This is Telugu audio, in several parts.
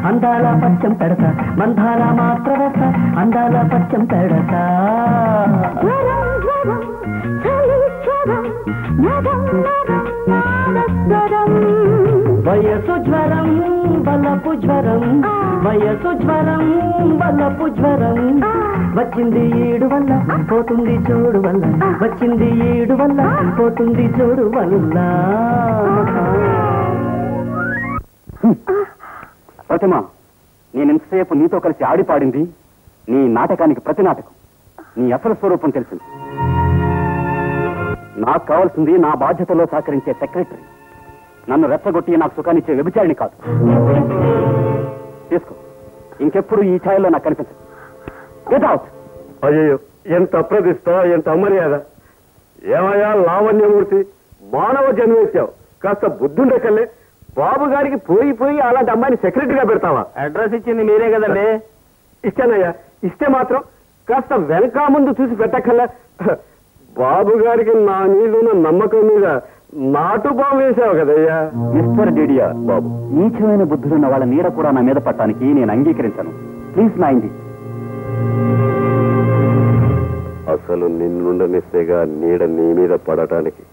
అందాల పచ్చం పెడతా మందాల మాత్ర రస అందాల పచ్చం పెడతా వయసు జ్వరం బలపు జ్వరం వయసు జ్వరం బలపు జ్వరం వచ్చింది ఈడు వల్ల పోతుంది చూడు వల్ల వచ్చింది ఈడు వల్ల పోతుంది చూడు వల్ల ప్రతిమ నేను ఎంతసేపు నీతో కలిసి ఆడిపాడింది నీ నాటకానికి ప్రతి నాటకం నీ అసలు స్వరూపం తెలిసింది నాకు కావాల్సింది నా బాధ్యతలో సహకరించే సెక్రటరీ నన్ను రెచ్చగొట్టి నాకు సుఖాన్నిచ్చే వ్యభిచారిణి కాదు తీసుకో ఇంకెప్పుడు ఈ ఛాయలో నాకు కనిపించదు గెట్ అవుట్ అయ్యో ఎంత అప్రదిష్ట ఎంత అమర్యాద ఏమయ్యా లావణ్యమూర్తి మానవ జన్మేచ్చావు కాస్త బుద్ధుండే కల్లే బాబు గారికి పోయి అలాంటి అమ్మాయిని సెక్రటరీగా పెడతావా అడ్రస్ ఇచ్చింది మీరే కదండి ఇస్తానయ్యా ఇస్తే మాత్రం కాస్త వెనక ముందు చూసి పెట్టకల్లా బాబు గారికి నా మీద ఉన్న నమ్మకం మీద నాటు బాంబు వేసావు కదయ్యా మిస్టర్ డిడియా బాబు నీచమైన బుద్ధులున్న వాళ్ళ నీడ కూడా నా మీద పట్టడానికి నేను అంగీకరించాను ప్లీజ్ నా ఇండి అసలు నిన్నుండనిస్తేగా నీడ నీ మీద పడటానికి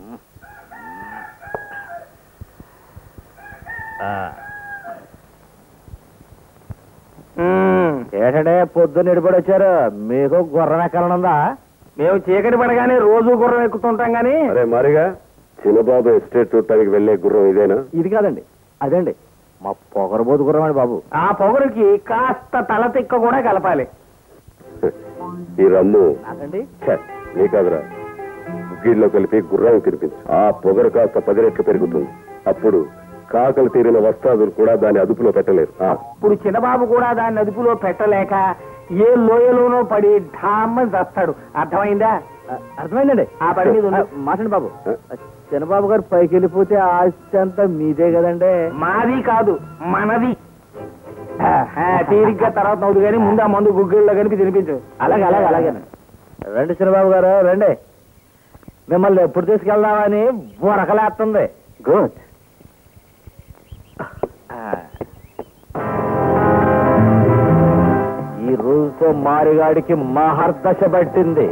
ఏటంటే పొద్దున్న నిడిపడి వచ్చారు మీకు గుర్రం ఎక్కాలనుందా మేము చీకటి పడగానే రోజు గుర్రం ఎక్కుతుంటాం గానీ అరే మరిగా చిన్నబాబు ఎస్టేట్ చూడటానికి వెళ్లే గుర్రం ఇదేనా ఇది కాదండి అదండి మా పొగరబోతు గుర్రం అండి బాబు ఆ పొగరుకి కాస్త తల తిక్క కూడా కలపాలి ఈ రమ్ము నాకండి నీ కాదురా గుగ్గిళ్ళలో కలిపి గుర్రాన్ని తినిపించు ఆ పొగరు కాస్త 10 రెట్లు పెరుగుతుంది అప్పుడు కాకలు తీరిన వస్తాదులు కూడా దాన్ని అదుపులో పెట్టలేరు ఇప్పుడు చిన్నబాబు కూడా దాన్ని అదుపులో పెట్టలేక ఏ లోయలోనో పడి ఢామ్మని చస్తాడు అర్థమైందా అర్థమైందండి ఆ పని మీద మాట్లాడి బాబు చిన్నబాబు గారు పైకి వెళ్ళిపోతే ఆస్తి అంతా మీదే కదండి మాది కాదు మనది తీరిగ్గా తర్వాత నవ్వుదు కానీ ముందు ఆ మందు గుగ్గిళ్ళలో కనిపి తినిపించు అలాగే అలాగే అలాగే రండి చిన్నబాబు గారు రండి మిమ్మల్ని ఎప్పుడు తీసుకెళ్దామని బొరకలేస్తుంది గుడ్ ఈ రోజుతో మారిగాడికి మహర్దశ పట్టింది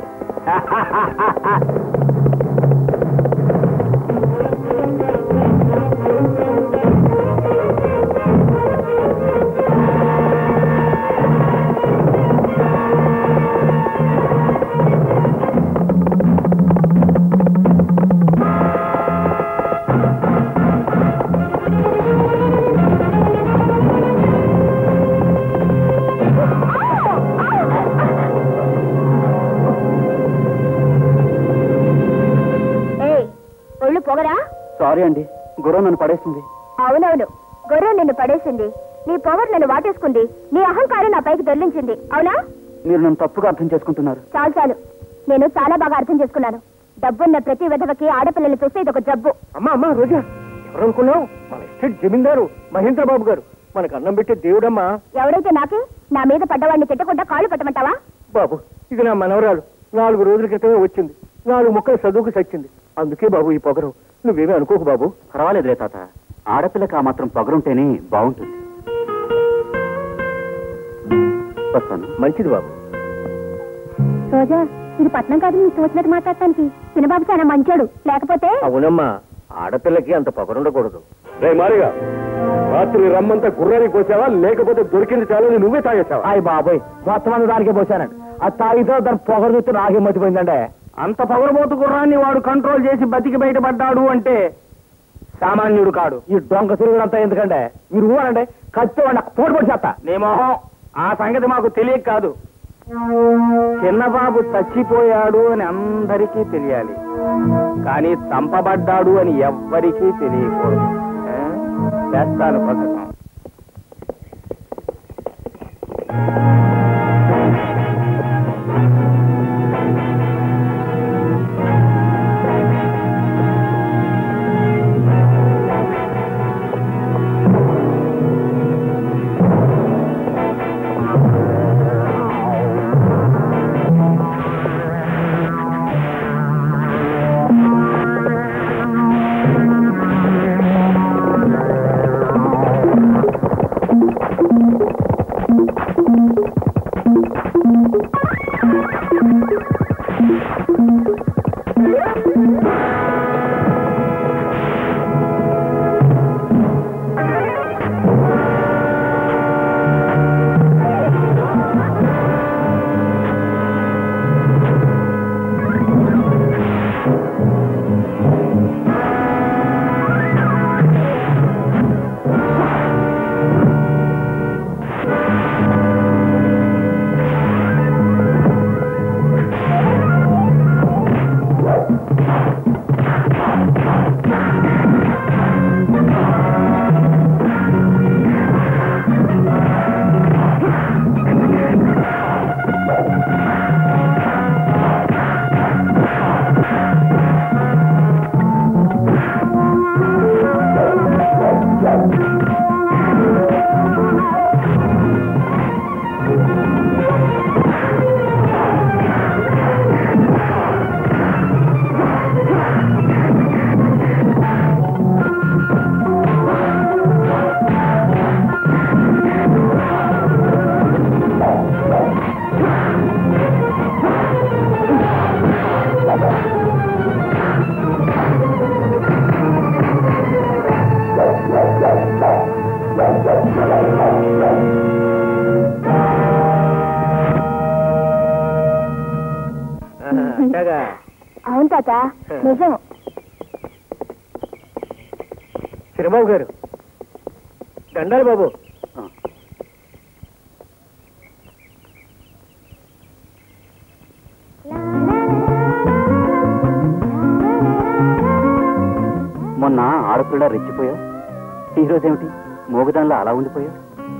సారీ అండి గుర్రం నన్ను పడేసింది అవునవును గుర్రం నిన్ను పడేసింది నీ పవర్ నన్ను వాటేసుకుంది నీ అహంకారం నా పైకి దొర్లించింది అవునా మీరు నన్ను తప్పుగా అర్థం చేసుకుంటున్నారు చాలు చాలు నేను చాలా బాగా అర్థం చేసుకున్నాను డబ్బున్న ప్రతి విధవకి ఆడపిల్లలు చూస్తే ఇదొక జబ్బు అమ్మా రోజా ఎవరనుకున్నావు మన ఎస్టేట్ జమీందారు మహేంద్ర బాబు గారు మనకు అన్నం పెట్టే దేవుడమ్మా ఎవడైతే నాకే నా మీద పడ్డవాడిని తిట్టకుండా కాళ్ళు పట్టమంటావా బాబు ఇది నా మనవరాలు 4 రోజుల క్రితమే వచ్చింది 4 ముక్కలు చదువుకు చచ్చింది అందుకే బాబు ఈ పొగరు నువ్వేమీ అనుకోకు బాబు పర్వాలేదులే తాత ఆడపిల్లకి ఆ మాత్రం పొగరుంటేనే బాగుంటుంది వస్తాను మంచిది బాబు రోజా ఇది పట్నం కాదు నీ తోచినట్టు మాట్లాడటానికి చిన్నబాబు చాలా మంచోడు లేకపోతే అవునమ్మా ఆడపిల్లకి అంత పొగరుండకూడదు రే మారిగా రాత్రి రమ్మంతా గుర్రానికి పోసావా లేకపోతే దొరికింది చాలని నువ్వే తాగేసావా అయ్యి బాబోయ్ మొత్తం అంతా దానికే పోసానండి అది తాగితే దాని పొగరు చూస్తే నాకే మర్చిపోయిందంటే అంత పొగరబోతు గుర్రాన్ని వాడు కంట్రోల్ చేసి బతికి బయటపడ్డాడు అంటే సామాన్యుడు కాడు ఈ డొంక తిరుగుడంతా ఎందుకంటే మీరు ఊరంటే కత్తి వాడిని తోడుపడి చేస్తా నీ మొహం ఆ సంగతి మాకు తెలియక కాదు చిన్నబాబు చచ్చిపోయాడు అని అందరికీ తెలియాలి కానీ చంపబడ్డాడు అని ఎవ్వరికీ తెలియకూడదు చేస్తాను పథకం అవును తాత, నిజం. చిరబాబు గారు దండాలి బాబు. మొన్న ఆడపిల్ల రెచ్చిపోయావు, ఈరోజేమిటి మోగదానిలో అలా ఉండిపోయావు?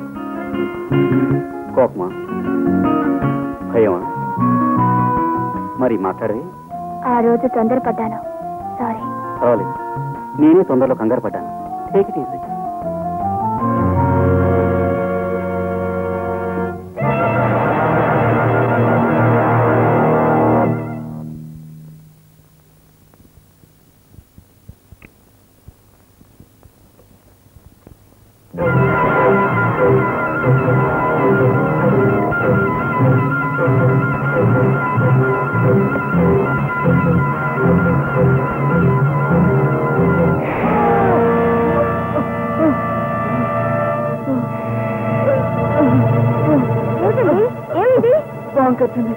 కోపమా, భయమా? మరి మాట్లాడవి. ఆ రోజు తొందరపడ్డాను, సారీ. పర్వాలేదు, నేనే తొందరలో కంగారు పడ్డాను. Take it easy. ఏమిటి? బాగుంటుంది.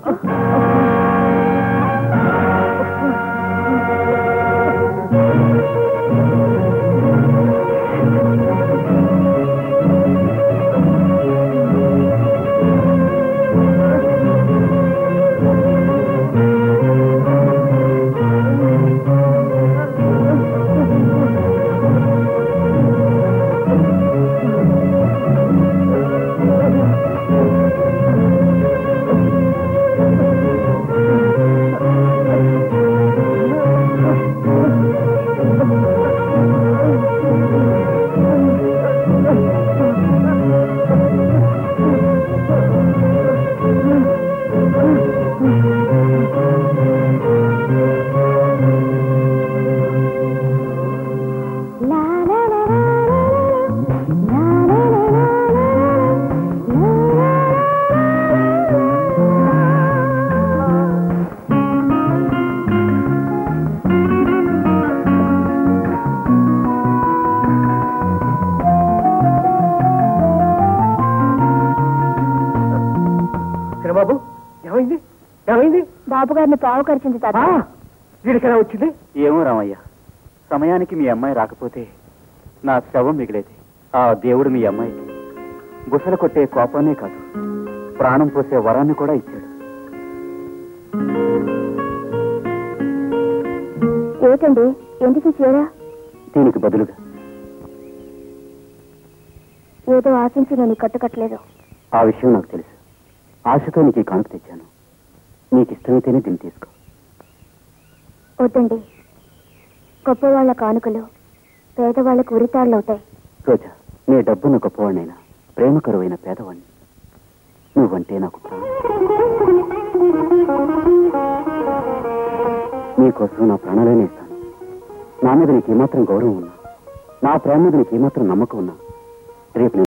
బాబు ఏమైంది? ఏమైంది? బాబు గారిని పావు కరిచింది తాత. వీడికైనా వచ్చింది? ఏమో రామయ్య, సమయానికి మీ అమ్మాయి రాకపోతే నా శవం మిగిలేది. ఆ దేవుడు మీ అమ్మాయికి బుసలు కొట్టే కోపాన్నే కాదు, ప్రాణం పోసే వరాన్ని కూడా ఇచ్చాడు. ఏమిటండి, ఎందుకు చేరా? దీనికి బదులుగా ఏదో ఆశించి నేను కట్టుకట్టలేదు. ఆ విషయం నాకు తెలుసు. ఆశతో నీకు ఈ కానుక తెచ్చాను. నీకు ఇష్టమైతేనే దీన్ని తీసుకో. వద్దండి, గొప్పవాళ్ల కానుకలు పేదవాళ్లకు ఉరితాళ్లవుతాయి. రోజా, నీ డబ్బున్న గొప్పవాడినైనా ప్రేమ కరువైన పేదవాడిని. నువ్వంటే నాకు ప్రాణం. నీకోసం నా ప్రాణాలనే ఇస్తాను. నా మీద నీకు ఏమాత్రం గౌరవం ఉన్నా, నా ప్రేమ మీద నీకు ఏమాత్రం నమ్మకం ఉన్నా, రేపు